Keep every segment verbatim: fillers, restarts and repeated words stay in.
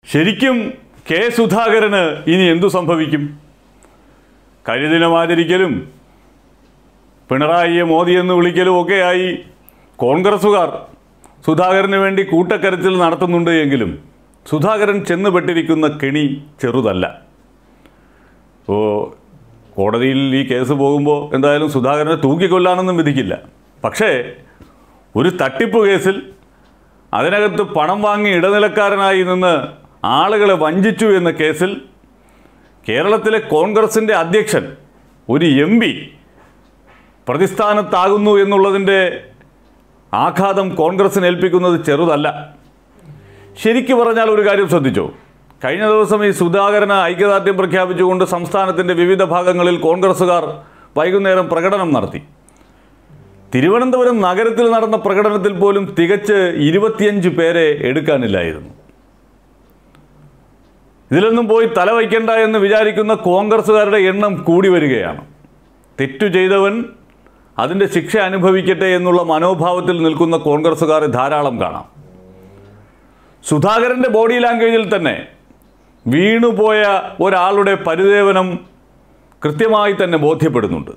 ശരിക്കും കെ സുധാകരന് ഇനി എന്തു സംഭവിക്കും? കരിദിനം ആചരിക്കലും പിണറായിയെ മോദി എന്ന് വിളിക്കലും ഒക്കെയായി കോൺഗ്രസ്സുകാർ സുധാകരന് വേണ്ടി കൂട്ടക്കരച്ചിൽ നടത്തുന്നുണ്ട് എങ്കിലും സുധാകരൻ ചെന്നുപെട്ടിരിക്കുന്ന കെണി ചെറുതല്ല. ഓ കോടതിയിൽ ഈ കേസ് പോകുമ്പോൾ എന്തായാലും സുധാകരനെ തൂക്കിക്കൊല്ലാനൊന്നും വിധിക്കില്ല. പക്ഷേ ഒരു തട്ടിപ്പ് കേസിൽ അതിനകത്ത് പണം വാങ്ങി ഇടനിലക്കാരനായി നിന്ന് ആളുകളെ വഞ്ചിച്ചു എന്ന കേസിൽ കേരളത്തിലെ കോൺഗ്രസിൻ്റെ അധ്യക്ഷൻ ഒരു എം പി പ്രതിസ്ഥാനത്താകുന്നു എന്നുള്ളതിൻ്റെ ആഘാതം കോൺഗ്രസിന് ഏൽപ്പിക്കുന്നത് ചെറുതല്ല. ശരിക്കു പറഞ്ഞാൽ ഒരു കാര്യം ശ്രദ്ധിച്ചോ, കഴിഞ്ഞ ദിവസം ഈ സുധാകരന് ഐക്യദാർഢ്യം പ്രഖ്യാപിച്ചുകൊണ്ട് സംസ്ഥാനത്തിൻ്റെ വിവിധ ഭാഗങ്ങളിൽ കോൺഗ്രസ്സുകാർ വൈകുന്നേരം പ്രകടനം നടത്തി. തിരുവനന്തപുരം നഗരത്തിൽ നടന്ന പ്രകടനത്തിൽ പോലും തികച്ച് ഇരുപത്തിയഞ്ച് പേരെ എടുക്കാനില്ലായിരുന്നു. ഇതിലൊന്നും പോയി തലവയ്ക്കണ്ട എന്ന് വിചാരിക്കുന്ന കോൺഗ്രസ്സുകാരുടെ എണ്ണം കൂടി വരികയാണ്. തെറ്റു ചെയ്തവൻ അതിൻ്റെ ശിക്ഷ അനുഭവിക്കട്ടെ എന്നുള്ള മനോഭാവത്തിൽ നിൽക്കുന്ന കോൺഗ്രസ്സുകാരെ ധാരാളം കാണാം. സുധാകരൻ്റെ ബോഡി ലാംഗ്വേജിൽ തന്നെ വീണുപോയ ഒരാളുടെ പരിദേവനം കൃത്യമായി തന്നെ ബോധ്യപ്പെടുന്നുണ്ട്.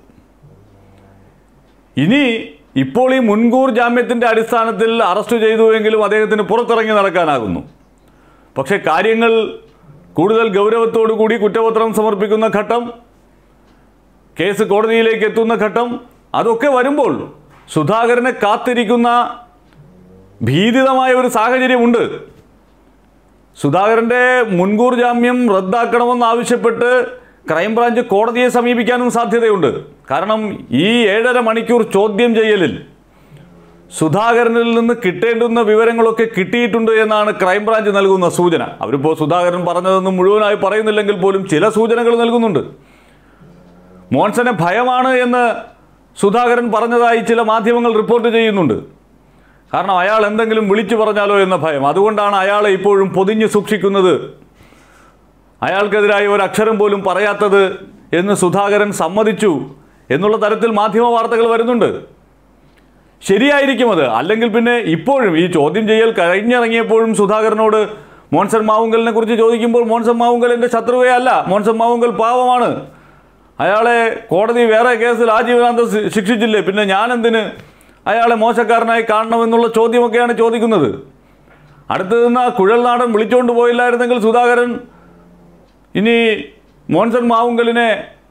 ഇനി ഇപ്പോൾ ഈ മുൻകൂർ ജാമ്യത്തിൻ്റെ അടിസ്ഥാനത്തിൽ അറസ്റ്റ് ചെയ്തുവെങ്കിലും അദ്ദേഹത്തിന് പുറത്തിറങ്ങി നടക്കാനാകുന്നു. പക്ഷേ കാര്യങ്ങൾ കൂടുതൽ ഗൗരവത്തോടു കൂടി കുറ്റപത്രം സമർപ്പിക്കുന്ന ഘട്ടം, കേസ് കോടതിയിലേക്ക് എത്തുന്ന ഘട്ടം, അതൊക്കെ വരുമ്പോൾ സുധാകരനെ കാത്തിരിക്കുന്ന ഭീതിതമായ ഒരു സാഹചര്യമുണ്ട്. സുധാകരൻ്റെ മുൻകൂർ ജാമ്യം റദ്ദാക്കണമെന്നാവശ്യപ്പെട്ട് ക്രൈംബ്രാഞ്ച് കോടതിയെ സമീപിക്കാനും സാധ്യതയുണ്ട്. കാരണം ഈ ഏഴര മണിക്കൂർ ചോദ്യം ചെയ്യലിൽ സുധാകരനിൽ നിന്ന് കിട്ടേണ്ടുന്ന വിവരങ്ങളൊക്കെ കിട്ടിയിട്ടുണ്ട് എന്നാണ് ക്രൈംബ്രാഞ്ച് നൽകുന്ന സൂചന. അവരിപ്പോൾ സുധാകരൻ പറഞ്ഞതൊന്നും മുഴുവനായി പറയുന്നില്ലെങ്കിൽ പോലും ചില സൂചനകൾ നൽകുന്നുണ്ട്. മോൻസനെ ഭയമാണ് എന്ന് സുധാകരൻ പറഞ്ഞതായി ചില മാധ്യമങ്ങൾ റിപ്പോർട്ട് ചെയ്യുന്നുണ്ട്. കാരണം അയാൾ എന്തെങ്കിലും വിളിച്ചു പറഞ്ഞാലോ എന്ന ഭയം, അതുകൊണ്ടാണ് അയാളെ ഇപ്പോഴും പൊതിഞ്ഞു സൂക്ഷിക്കുന്നത്, അയാൾക്കെതിരായി ഒരക്ഷരം പോലും പറയാത്തത് എന്ന് സുധാകരൻ സമ്മതിച്ചു എന്നുള്ള തരത്തിൽ മാധ്യമ വാർത്തകൾ വരുന്നുണ്ട്. ശരിയായിരിക്കും അത്. അല്ലെങ്കിൽ പിന്നെ ഇപ്പോഴും ഈ ചോദ്യം ചെയ്യൽ കഴിഞ്ഞിറങ്ങിയപ്പോഴും സുധാകരനോട് മോൻസൺ മാവുങ്കലിനെ കുറിച്ച് ചോദിക്കുമ്പോൾ മോൻസൺ മാവുങ്കൽ എൻ്റെ ശത്രുവേ അല്ല, മോൻസൺ മാവുങ്കൽ പാവമാണ്, അയാളെ കോടതി വേറെ കേസിൽ ആജീവനാന്തം ശിക്ഷിച്ചില്ലേ, പിന്നെ ഞാനെന്തിന് അയാളെ മോശക്കാരനായി കാണണമെന്നുള്ള ചോദ്യമൊക്കെയാണ് ചോദിക്കുന്നത്. അടുത്ത് നിന്ന് കുഴൽനാടൻ വിളിച്ചുകൊണ്ട് പോയില്ലായിരുന്നെങ്കിൽ സുധാകരൻ ഇനി മോൻസൺ മാവുങ്കലിനെ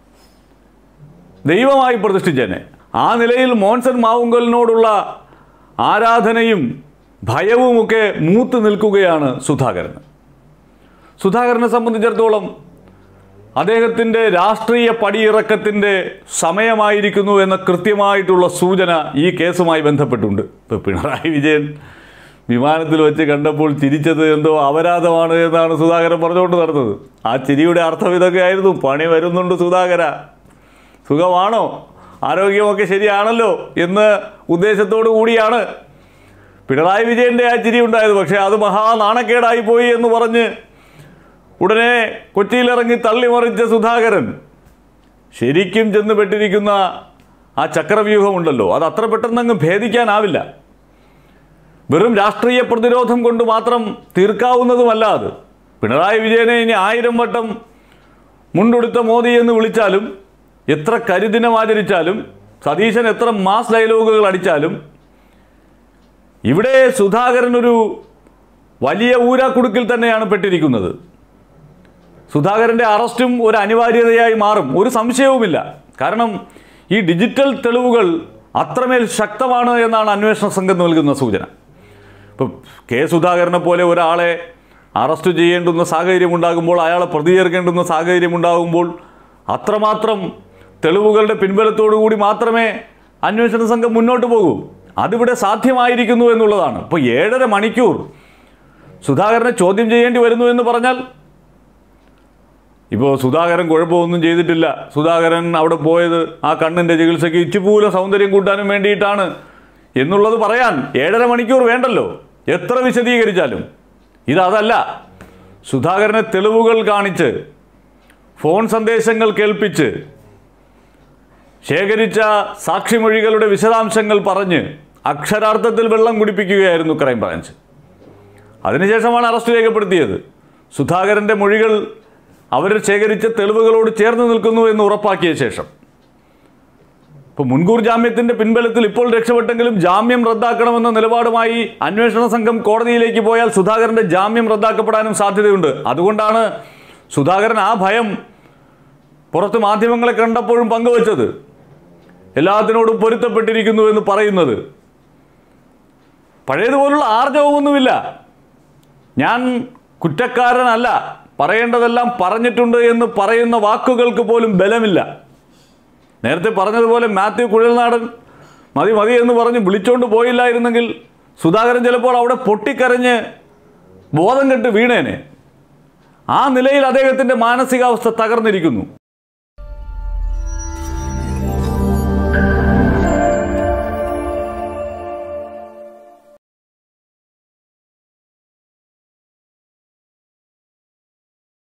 ദൈവമായി പ്രതിഷ്ഠിച്ചേനെ. ആ നിലയിൽ മോൻസൺ മാവുങ്കലിനോടുള്ള ആരാധനയും ഭയവുമൊക്കെ മൂത്ത് നിൽക്കുകയാണ് സുധാകരന്. സുധാകരനെ സംബന്ധിച്ചിടത്തോളം അദ്ദേഹത്തിൻ്റെ രാഷ്ട്രീയ പടിയിറക്കത്തിൻ്റെ സമയമായിരിക്കുന്നു എന്ന കൃത്യമായിട്ടുള്ള സൂചന ഈ കേസുമായി ബന്ധപ്പെട്ടുണ്ട്. ഇപ്പോൾ പിണറായി വിജയൻ വിമാനത്തിൽ വെച്ച് കണ്ടപ്പോൾ ചിരിച്ചത് എന്തോ അപരാധമാണ് എന്നാണ് സുധാകരൻ പറഞ്ഞുകൊണ്ട് നടന്നത്. ആ ചിരിയുടെ അർത്ഥം ഇതൊക്കെ ആയിരുന്നു: പണി വരുന്നുണ്ട് സുധാകര, സുഖമാണോ, ആരോഗ്യമൊക്കെ ശരിയാണല്ലോ എന്ന ഉദ്ദേശത്തോടു കൂടിയാണ് പിണറായി വിജയൻ്റെ ആ ചിരി ഉണ്ടായത്. പക്ഷേ അത് മഹാനാണക്കേടായി പോയി എന്ന് പറഞ്ഞ് ഉടനെ കൊച്ചിയിലിറങ്ങി തള്ളിമറിച്ച സുധാകരൻ ശരിക്കും ചെന്ന് പെട്ടിരിക്കുന്ന ആ ചക്രവ്യൂഹമുണ്ടല്ലോ, അത് അത്ര പെട്ടെന്നങ്ങ് ഭേദിക്കാനാവില്ല. വെറും രാഷ്ട്രീയ പ്രതിരോധം കൊണ്ട് മാത്രം തീർക്കാവുന്നതുമല്ല അത്. പിണറായി വിജയനെ ഇനി ആയിരം വട്ടം മുണ്ടെടുത്ത മോദി എന്ന് വിളിച്ചാലും, എത്ര കരിദിനം ആചരിച്ചാലും, സതീശൻ എത്ര മാസ് ഡയലോഗുകൾ അടിച്ചാലും, ഇവിടെ സുധാകരൻ ഒരു വലിയ ഊരാക്കുടുക്കിൽ തന്നെയാണ് പെട്ടിരിക്കുന്നത്. സുധാകരൻ്റെ അറസ്റ്റും ഒരു അനിവാര്യതയായി മാറും, ഒരു സംശയവുമില്ല. കാരണം ഈ ഡിജിറ്റൽ തെളിവുകൾ അത്രമേൽ ശക്തമാണ് എന്നാണ് അന്വേഷണ സംഘം നൽകുന്ന സൂചന. ഇപ്പോൾ കെ സുധാകരനെ പോലെ ഒരാളെ അറസ്റ്റ് ചെയ്യേണ്ടുന്ന സാഹചര്യമുണ്ടാകുമ്പോൾ, അയാളെ പ്രതികരിക്കേണ്ടുന്ന സാഹചര്യമുണ്ടാകുമ്പോൾ അത്രമാത്രം തെളിവുകളുടെ പിൻബലത്തോടു കൂടി മാത്രമേ അന്വേഷണ സംഘം മുന്നോട്ട് പോകൂ. അതിവിടെ സാധ്യമായിരിക്കുന്നു എന്നുള്ളതാണ്. ഇപ്പോൾ ഏഴര മണിക്കൂർ സുധാകരനെ ചോദ്യം ചെയ്യേണ്ടി വരുന്നു എന്ന് പറഞ്ഞാൽ, ഇപ്പോൾ സുധാകരൻ കുഴപ്പമൊന്നും ചെയ്തിട്ടില്ല, സുധാകരൻ അവിടെ പോയത് ആ കണ്ണിൻ്റെ ചികിത്സയ്ക്ക് ഇച്ചിപ്പൂല സൗന്ദര്യം കൂട്ടാനും വേണ്ടിയിട്ടാണ് എന്നുള്ളത് പറയാൻ ഏഴര മണിക്കൂർ വേണ്ടല്ലോ, എത്ര വിശദീകരിച്ചാലും. ഇതല്ല. സുധാകരനെ തെളിവുകൾ കാണിച്ച്, ഫോൺ സന്ദേശങ്ങൾ കേൾപ്പിച്ച്, ശേഖരിച്ച സാക്ഷിമൊഴികളുടെ വിശദാംശങ്ങൾ പറഞ്ഞ് അക്ഷരാർത്ഥത്തിൽ വെള്ളം കുടിപ്പിക്കുകയായിരുന്നു ക്രൈംബ്രാഞ്ച്. അതിനുശേഷമാണ് അറസ്റ്റ് രേഖപ്പെടുത്തിയത്. സുധാകരൻ്റെ മൊഴികൾ അവർ ശേഖരിച്ച തെളിവുകളോട് ചേർന്ന് നിൽക്കുന്നു എന്ന് ഉറപ്പാക്കിയ ശേഷം ഇപ്പോൾ മുൻകൂർ ജാമ്യത്തിൻ്റെ പിൻബലത്തിൽ ഇപ്പോൾ രക്ഷപ്പെട്ടെങ്കിലും ജാമ്യം റദ്ദാക്കണമെന്ന നിലപാടുമായി അന്വേഷണ സംഘം കോടതിയിലേക്ക് പോയാൽ സുധാകരൻ്റെ ജാമ്യം റദ്ദാക്കപ്പെടാനും സാധ്യതയുണ്ട്. അതുകൊണ്ടാണ് സുധാകരൻ ആ ഭയം പുറത്ത് മാധ്യമങ്ങളെ കണ്ടപ്പോഴും പങ്കുവച്ചത്. എല്ലാത്തിനോടും പൊരുത്തപ്പെട്ടിരിക്കുന്നു എന്ന് പറയുന്നത്. പഴയതുപോലുള്ള ആർജവമൊന്നുമില്ല. ഞാൻ കുറ്റക്കാരനല്ല, പറയേണ്ടതെല്ലാം പറഞ്ഞിട്ടുണ്ട് എന്ന് പറയുന്ന വാക്കുകൾക്ക് പോലും ബലമില്ല. നേരത്തെ പറഞ്ഞതുപോലെ മാത്യു കുഴൽനാടൻ മതി മതി എന്ന് പറഞ്ഞ് വിളിച്ചോണ്ട് പോയില്ലായിരുന്നെങ്കിൽ സുധാകരൻ ചിലപ്പോൾ അവിടെ പൊട്ടിക്കരഞ്ഞ് ബോധം കെട്ട് വീണേനെ. ആ നിലയിൽ അദ്ദേഹത്തിൻ്റെ മാനസികാവസ്ഥ തകർന്നിരിക്കുന്നു.